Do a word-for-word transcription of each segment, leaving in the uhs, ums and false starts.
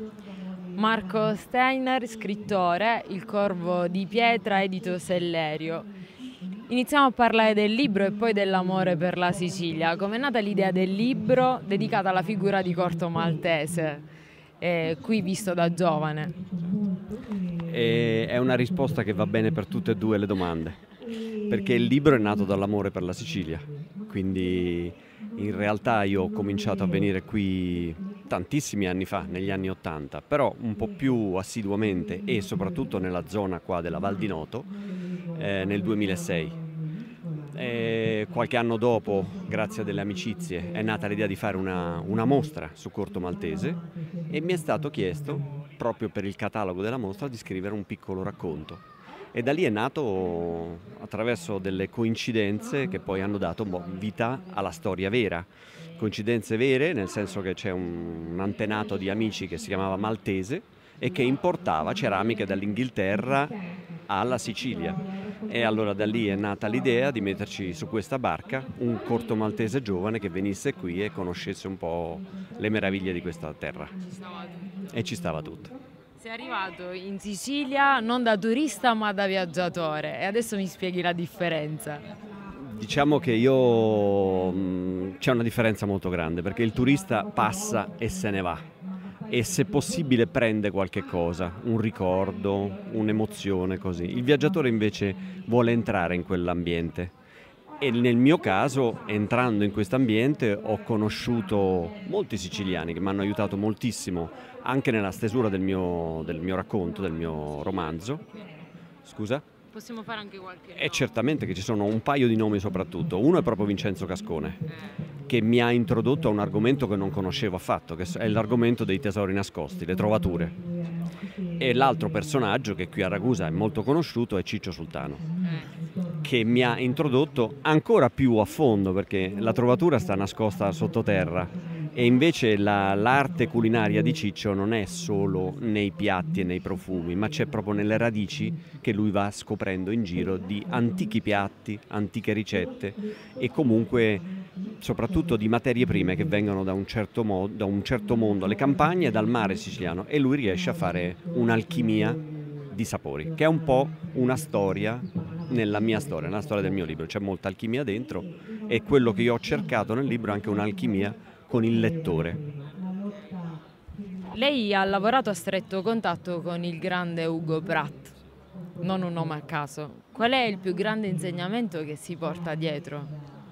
Marco Steiner, scrittore, Il corvo di pietra, edito Sellerio. Iniziamo a parlare del libro e poi dell'amore per la Sicilia. Com'è nata l'idea del libro dedicata alla figura di Corto Maltese, eh, qui visto da giovane? E è una risposta che va bene per tutte e due le domande, perché il libro è nato dall'amore per la Sicilia, quindi in realtà io ho cominciato a venire qui tantissimi anni fa, negli anni ottanta, però un po' più assiduamente e soprattutto nella zona qua della Val di Noto eh, nel duemilasei. E qualche anno dopo, grazie a delle amicizie, è nata l'idea di fare una, una mostra su Corto Maltese e mi è stato chiesto, proprio per il catalogo della mostra, di scrivere un piccolo racconto. E da lì è nato attraverso delle coincidenze che poi hanno dato vita alla storia vera. Coincidenze vere, nel senso che c'è un, un antenato di amici che si chiamava Maltese e che importava ceramiche dall'Inghilterra alla Sicilia. E allora da lì è nata l'idea di metterci su questa barca un corto maltese giovane che venisse qui e conoscesse un po' le meraviglie di questa terra. E ci stava tutto. Sei arrivato in Sicilia non da turista ma da viaggiatore e adesso mi spieghi la differenza. Diciamo che io c'è una differenza molto grande, perché il turista passa e se ne va e se possibile prende qualche cosa, un ricordo, un'emozione, così. Il viaggiatore invece vuole entrare in quell'ambiente e nel mio caso, entrando in questo ambiente, ho conosciuto molti siciliani che mi hanno aiutato moltissimo anche nella stesura del mio, del mio racconto, del mio romanzo. Scusa? Possiamo fare anche qualche nome? E certamente che ci sono un paio di nomi soprattutto. Uno è proprio Vincenzo Cascone, che mi ha introdotto a un argomento che non conoscevo affatto, che è l'argomento dei tesori nascosti, le trovature. E l'altro personaggio che qui a Ragusa è molto conosciuto è Ciccio Sultano, che mi ha introdotto ancora più a fondo, perché la trovatura sta nascosta sottoterra e invece la, l'arte culinaria di Ciccio non è solo nei piatti e nei profumi, ma c'è proprio nelle radici che lui va scoprendo in giro di antichi piatti, antiche ricette e comunque soprattutto di materie prime che vengono da un certo, modo, da un certo mondo, le campagne e dal mare siciliano, e lui riesce a fare un'alchimia di sapori, che è un po' una storia nella mia storia, nella storia del mio libro. C'è molta alchimia dentro e quello che io ho cercato nel libro è anche un'alchimia con il lettore. Lei ha lavorato a stretto contatto con il grande Ugo Pratt, non un nome a caso. Qual è il più grande insegnamento che si porta dietro?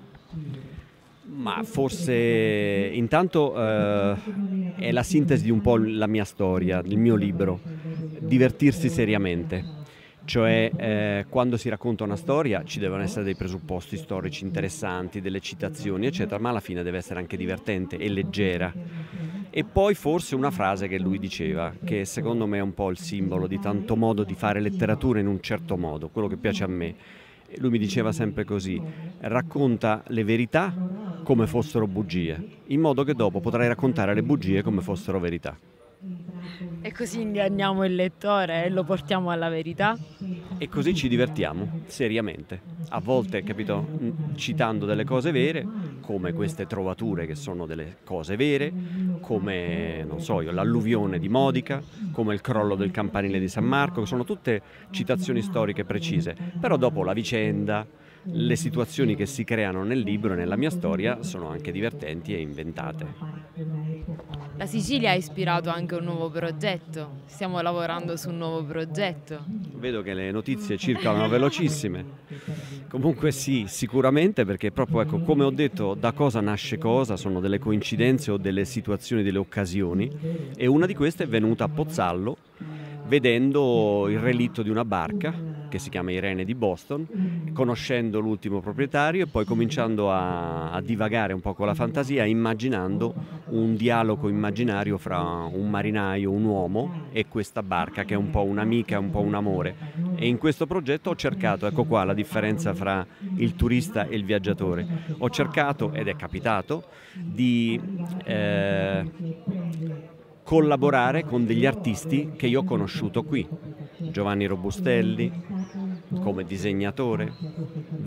Ma forse intanto eh, è la sintesi di un po' la mia storia, il mio libro, divertirsi seriamente. Cioè eh, quando si racconta una storia ci devono essere dei presupposti storici interessanti, delle citazioni eccetera, ma alla fine deve essere anche divertente e leggera. E poi forse una frase che lui diceva, che secondo me è un po' il simbolo di tanto modo di fare letteratura in un certo modo, quello che piace a me. Lui mi diceva sempre così: racconta le verità come fossero bugie, in modo che dopo potrai raccontare le bugie come fossero verità. E così inganniamo il lettore e lo portiamo alla verità? E così ci divertiamo, seriamente. A volte, capito, citando delle cose vere, come queste trovature che sono delle cose vere, come, non so io, l'alluvione di Modica, come il crollo del campanile di San Marco, che sono tutte citazioni storiche precise. Però dopo la vicenda, le situazioni che si creano nel libro e nella mia storia sono anche divertenti e inventate. La Sicilia ha ispirato anche un nuovo progetto, stiamo lavorando su un nuovo progetto. Vedo che le notizie circolano velocissime. Comunque sì, sicuramente, perché proprio, ecco, come ho detto, da cosa nasce cosa, sono delle coincidenze o delle situazioni, delle occasioni, e una di queste è venuta a Pozzallo vedendo il relitto di una barca che si chiama Irene di Boston, conoscendo l'ultimo proprietario e poi cominciando a, a divagare un po' con la fantasia, immaginando un dialogo immaginario fra un marinaio, un uomo e questa barca che è un po' un'amica e un po' un amore. E in questo progetto ho cercato, ecco qua la differenza fra il turista e il viaggiatore, ho cercato, ed è capitato, di eh, collaborare con degli artisti che io ho conosciuto qui: Giovanni Robustelli come disegnatore,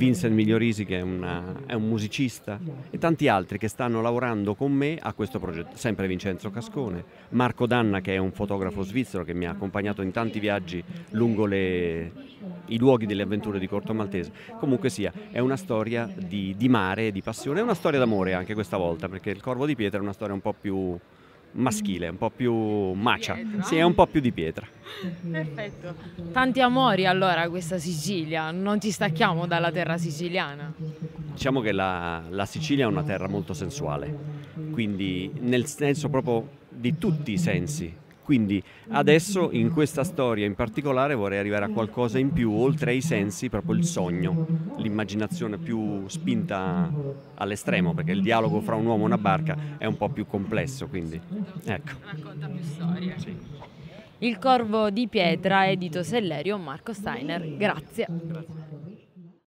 Vincent Migliorisi che è, una, è un musicista e tanti altri che stanno lavorando con me a questo progetto, sempre Vincenzo Cascone, Marco Danna che è un fotografo svizzero che mi ha accompagnato in tanti viaggi lungo le, i luoghi delle avventure di Corto Maltese. Comunque sia, è una storia di, di mare, di passione, è una storia d'amore anche questa volta, perché il Corvo di Pietra è una storia un po' più maschile, un po' più macia, sì, è un po' più di pietra. Perfetto. Tanti amori allora questa Sicilia, non ci stacchiamo dalla terra siciliana. Diciamo che la, la Sicilia è una terra molto sensuale, quindi nel senso proprio di tutti i sensi. Quindi adesso in questa storia in particolare vorrei arrivare a qualcosa in più, oltre ai sensi, proprio il sogno, l'immaginazione più spinta all'estremo, perché il dialogo fra un uomo e una barca è un po' più complesso, quindi ecco. Racconta più storie. Sì. Il Corvo di Pietra, edito Sellerio, Marco Steiner. Grazie. Grazie.